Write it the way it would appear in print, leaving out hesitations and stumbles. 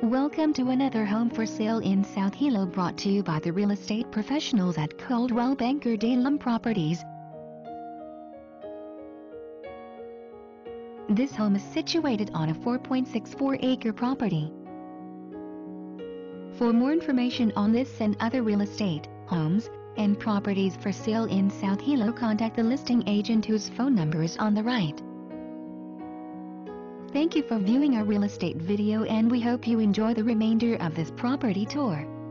Welcome to another home for sale in South Hilo, brought to you by the real estate professionals at Coldwell Banker Day-Lum Properties. This home is situated on a 4.64-acre property. For more information on this and other real estate, homes, and properties for sale in South Hilo, contact the listing agent whose phone number is on the right. Thank you for viewing our real estate video, and we hope you enjoy the remainder of this property tour.